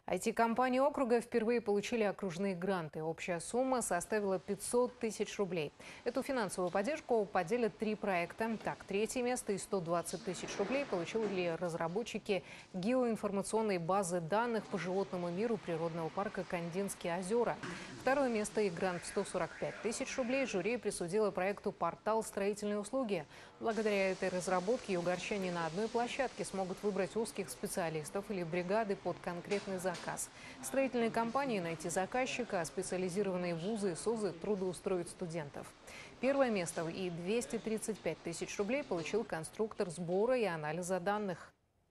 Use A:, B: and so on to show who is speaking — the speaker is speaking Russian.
A: IT-компании округа впервые получили окружные гранты. Общая сумма составила 500 тысяч рублей. Эту финансовую поддержку поделят 3 проекта. Так, третье место и 120 тысяч рублей получили разработчики геоинформационной базы данных по животному миру природного парка Кандинские озера. Второе место и грант в 145 тысяч рублей жюри присудило проекту «Портал строительной услуги». Благодаря этой разработке югорчане на одной площадке смогут выбрать узких специалистов или бригады под конкретный заказ. Строительные компании найти заказчика, а специализированные вузы и СОЗы трудоустроят студентов. Первое место и 235 тысяч рублей получил конструктор сбора и анализа данных.